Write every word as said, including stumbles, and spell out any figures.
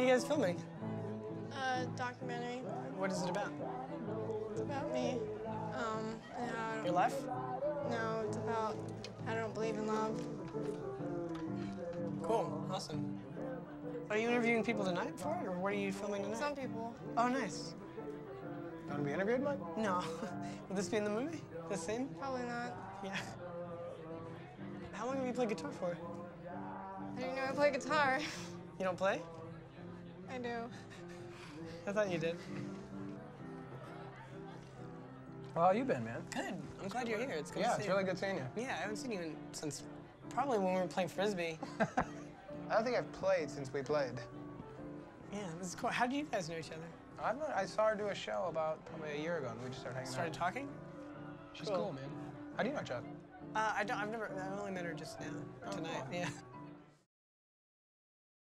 are you guys filming? A documentary. What is it about? It's about me. Um, and how I don't, Your life? No, it's about I don't believe in love. Cool, awesome. Are you interviewing people tonight for it, or what are you filming tonight? Some people. Oh, nice. You want to be interviewed, Mike? No. Will this be in the movie? This scene? Probably not. Yeah. How long have you played guitar for? I didn't know I play guitar. You don't play? I do. I thought you did. Well, how you been, man? Good. I'm glad you're here. It's good Yeah, to see it's you. really good seeing you. Yeah, I haven't seen you in, since probably when we were playing Frisbee. I don't think I've played since we played. Yeah, this is cool. How do you guys know each other? I, I saw her do a show about probably a year ago, and we just started hanging Started out. talking? She's Cool. cool, man. How do you know Chuck? Uh, I don't, I've never, I only met her just now, tonight, cool. yeah.